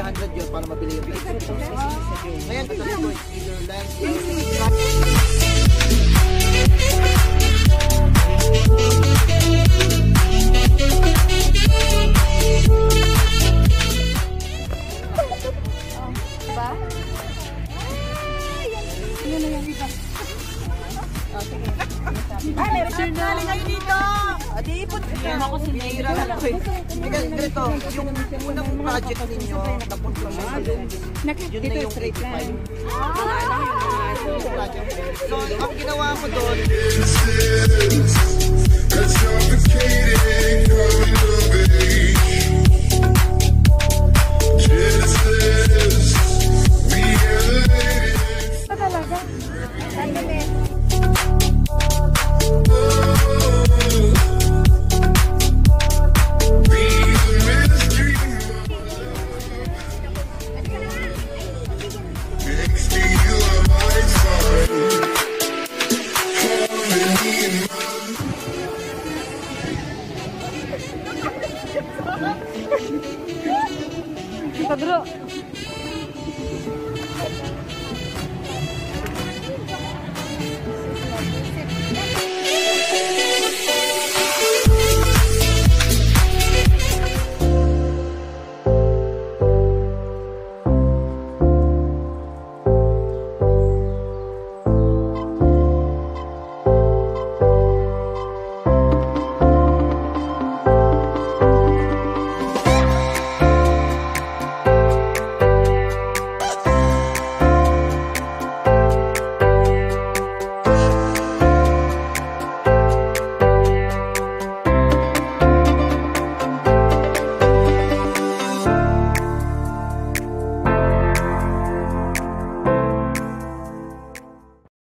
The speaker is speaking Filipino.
100 yun para mabili yung bike. Ngayon, ito ito, either lens Diba? Yan na yung iba. Ay, meron siyang galing kayo dito! Adi, ipot ka. Ako sinira na lang. Ganito, yung unang project ninyo, napunta siya sa yun na yung 85. So, ang ginawa ko doon,